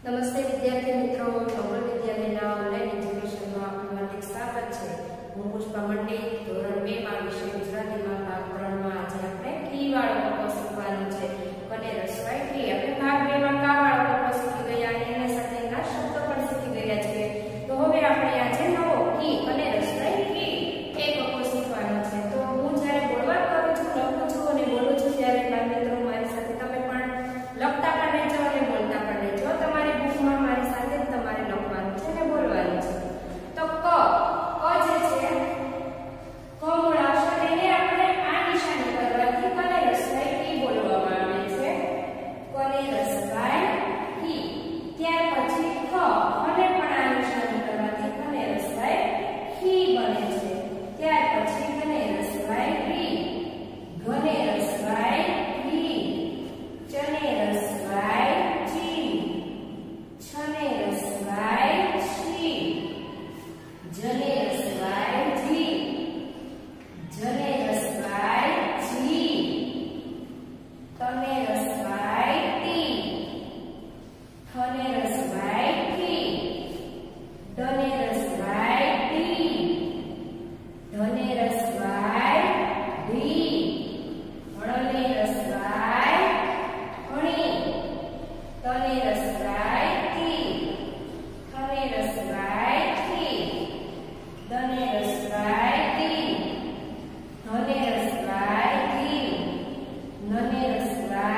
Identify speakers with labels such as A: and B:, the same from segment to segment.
A: નમસ્તે વિદ્યાર્થી મિત્રો, ગ્લોબલ વિદ્યાલયના ઓનલાઈન એજ્યુકેશનમાં આપનું હાર્દિક સ્વાગત છે। હું પુષ્પા મંડી, ધોરણ 2 માં વિષય ગુજરાતીમાં ભાગ 3 માં આજે આપણે કી વાળો કપ્પો શીખવાનું છે। અને રસવાઈ કી આપણે ભાગ 2 માં કા વાળો કપ્પો શીખી ગયા અને એના સાથેના શબ્દો પણ શીખી ગયા છે। તો હવે આપણે આજે નવો કી અને રસવાઈ કી એ કપ્પો શીખવાનો છે। તો હું જ્યારે બોલવા કરું છું, લખું છું અને બોલું છું ત્યારે બાળ મિત્રો મારી સાથે તમે પણ લખતા પણ રહેજો અને બોલતા પણ રહેજો। તમારી બુકમાં મારી સાથે તમારે લખવાનું છે અને બોલવાનું છે। તો ક જે છે ક મૂળાક્ષર એને આપણે આ નિશાની કરવાથી કને રસવાઈ કી બોલવામાં આવે છે। કને રસવાઈ કી। ત્યાર પછી ખ અને પણ આ નિશાની કરવાથી કને રસવાઈ કી બને છે। ત્યાર પછી કને રસવાઈ રી, ઘને રસવાઈ રી, ચને રસવાઈ જી, છને રસવાઈ છી, જને રસવાઈ જી, જને રસવાઈ જી, તને રસવાઈ ટી, થને રસવાઈ કી, ડને રસવાઈ ડી, ધને રસવાઈ ધી, હળને રસવાઈ હણી, તને રસવાઈ તી, થને રસવાઈ થી, દને રસવાઈ તી, ધને રસવાઈ ધી, નને રસવાઈ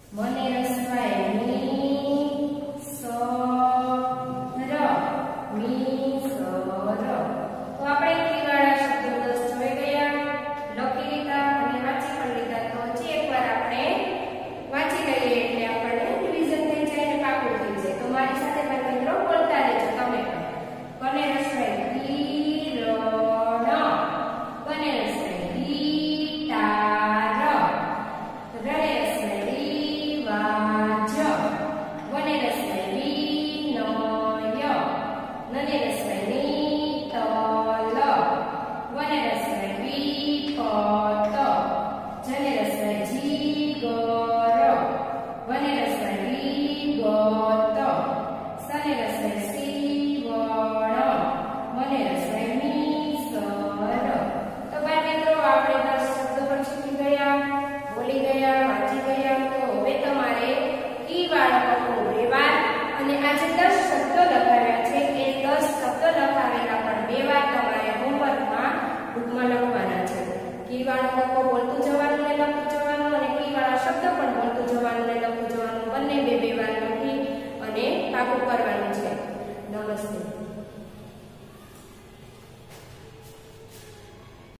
A: મને રસવાય મી સ ર મી સ ર. તો આપણે કીવાળા શબ્દો 10 જોઈ ગયા, લખી લીધા અને વાંચી પણ લીધા. તો હજી એકવાર આપણે વાંચી લઈએ એટલે આપણને રિવિઝન થઈ જાય અને પાકું થઈ જાય. તો મારી સાથે મારા મિત્રો બોલતા રહેજો તમે પણ. મને રસવાય કિરણ, મને રસવાય ગીટાર, રણે રસવાય રિવાજ, વને રસવાય વિનય, નને રસવાય નીતલ, વને રસવાય વિપત, જને રસવાય જીગર, વને રસવાય વિગત, સને રસવાય સીવણ, મને રસવાય મિસર. તો બાળ મિત્રો આપણે 10 શબ્દો પણ શીખી ગયા, બોલી ગયા, વાંચી ગયા. તો હવે તમારે કીવાળો પકડો વ્યવહાર અને આ જે 10 શબ્દો લખાવ્યા છે એ 10 શબ્દો લખાવેલા પણ બે વાર તમારે હોમવર્કમાં બુકમાં લખવાના છે. કીવાળો પકડો બોલતું જવાનું ને લખતું જવાનું, અને કીવાળા શબ્દ પણ બોલતું જવાનું ને લખતું જવાનું, બંને બે વાર લખી અને પાકું કરવાનું છે.